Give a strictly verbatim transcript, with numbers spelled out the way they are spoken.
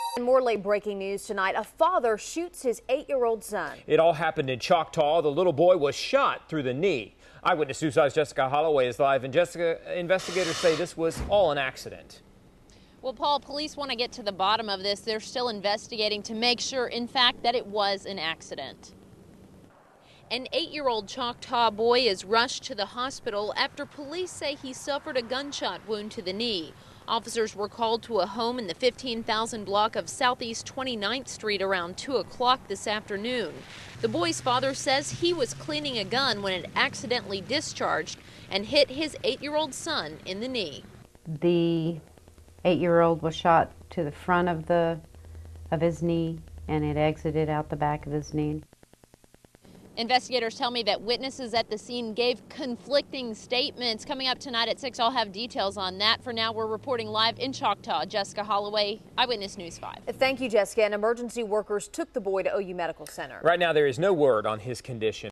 And more late breaking news tonight. A father shoots his eight-year-old son. It all happened in Choctaw. The little boy was shot through the knee. Eyewitness Newside's Jessica Holloway is live, and Jessica, investigators say this was all an accident. Well, Paul, police want to get to the bottom of this. They're still investigating to make sure, in fact, that it was an accident. An eight-year-old Choctaw boy is rushed to the hospital after police say he suffered a gunshot wound to the knee. Officers were called to a home in the fifteen thousand block of Southeast twenty-ninth Street around two o'clock this afternoon. The boy's father says he was cleaning a gun when it accidentally discharged and hit his eight-year-old son in the knee. The eight-year-old was shot to the front of the of his knee, and it exited out the back of his knee. Investigators tell me that witnesses at the scene gave conflicting statements. Coming up tonight at six, I'll have details on that. For now, we're reporting live in Choctaw. Jessica Holloway, Eyewitness News five. Thank you, Jessica. And emergency workers took the boy to O U Medical Center. Right now, there is no word on his condition.